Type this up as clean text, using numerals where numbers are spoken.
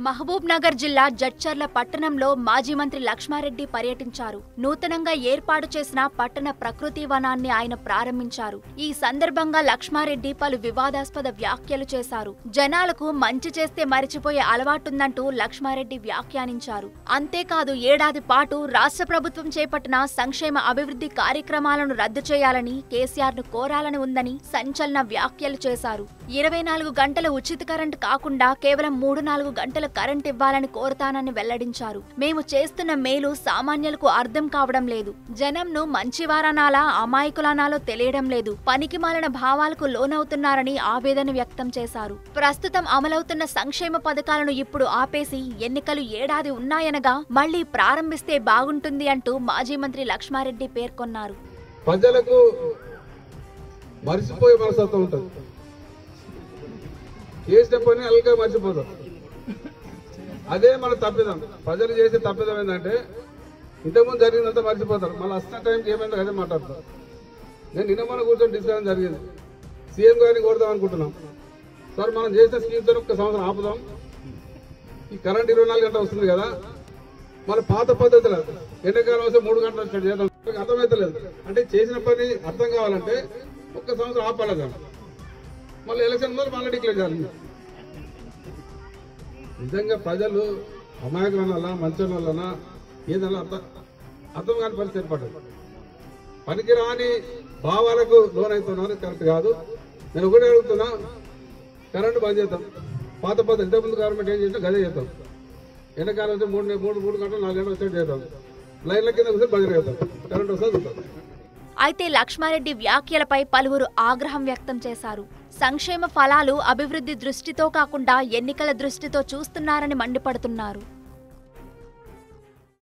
మహబూబ్ నగర్ జిల్లా జడ్చర్ల పట్టణంలో మాజీ మంత్రి లక్ష్మారెడ్డి పర్యటించారు. నూతనంగా ఏర్పాటు చేసిన పట్టణ ప్రకృతి వనాన్ని ఆయన ప్రారంభించారు. ఈ సందర్భంగా లక్ష్మారెడ్డి పలు వివాదాస్పద వ్యాఖ్యలు చేశారు. జనాలకు మంచి చేస్తే మరిచిపోయే అలవాటుందంటూ లక్ష్మారెడ్డి వ్యాఖ్యానించారు. అంతేకాదు ఏడాది పాటు రాష్ట్ర ప్రభుత్వం చేపట్టిన సంక్షేమ అభివృద్ధి కార్యక్రమాలను రద్దు చేయాలని కేసీఆర్ ను కోరాలని ఉందని సంచలన వ్యాఖ్యలు చేశారు. 24 గంటల ఉచిత కరెంటు కాకుండా కేవలం 3-4 గంటల కరెంట్ ఇవ్వాలని కోరుతానని వెల్లడించారు. మేము చేస్తున్న మేలు సామాన్యులకు అర్థం కావడం లేదు. జనంను మంచివారనాలా అమాయకులనాలో తెలియడం లేదు. పనికిమాలిన భావాలకు లోనవుతున్నారని ఆవేదన వ్యక్తం చేశారు. ప్రస్తుతం అమలవుతున్న సంక్షేమ పథకాలను ఇప్పుడు ఆపేసి ఎన్నికలు ఏడాది ఉన్నాయనగా మళ్లీ ప్రారంభిస్తే బాగుంటుంది అంటూ మాజీ మంత్రి లక్ష్మారెడ్డి పేర్కొన్నారు. ప్రజలకు మరిచిపోయే మనస్తత్వం ఉంటుంది. చేసిన పని అల్గా మర్చిపోతాం. అదే మన తప్పిదం. ప్రజలు చేసే తప్పిదం ఏంటంటే ఇంతకుముందు జరిగిందంతా మర్చిపోతారు. మళ్ళీ వస్తున్న టైంకి ఏమైందో అదే మాట్లాడతారు. నేను నిన్న మన కూర్చొని డిస్కషన్ జరిగింది. సీఎం గారిని కోరుదాం అనుకుంటున్నాం. సార్ మనం చేసిన స్కీమ్తో ఒక్క సంవత్సరం ఆపుదాం. ఈ కరెంట్ 24 గంటలు వస్తుంది కదా, మన పాత పద్ధతులు ఎండాకాలం వస్తే 3 గంటలు స్టార్ట్ చేద్దాం. అర్థమైతలేదు. అంటే చేసిన పని అర్థం కావాలంటే ఒక్క సంవత్సరం ఆపాలి కదా. మళ్ళీ ఎలక్షన్ ముందు మళ్ళీ డిక్లేర్ చేయాలి. నిజంగా ప్రజలు అమాయకులన్నా మంచోళ్ళన్నా ఏదన్నా అర్థం కాని పరిస్థితి ఏర్పడ్డది. పనికిరాని భావాలకు లోనవుతున్నారు. కరెక్ట్ కాదు. నేను ఒకటే అడుగుతున్నా, కరెంటు బంద్ చేద్దాం. పాత పద్ధతి ఇంతకుముందు గవర్నమెంట్ ఏం చేసినా గదే చేద్దాం. ఎండాకాలం వస్తే 3 గంటలు 4 గంటలు వచ్చేది చేద్దాం. లైన్ల కింద కూర్చొని బదిలీ చేద్దాం. కరెంట్ వస్తుంది ఉంటుంది. అయితే లక్ష్మారెడ్డి వ్యాఖ్యలపై పలువురు ఆగ్రహం వ్యక్తం చేశారు. సంక్షేమ ఫలాలు అభివృద్ధి దృష్టితో కాకుండా ఎన్నికల దృష్టితో చూస్తున్నారని మండిపడుతున్నారు.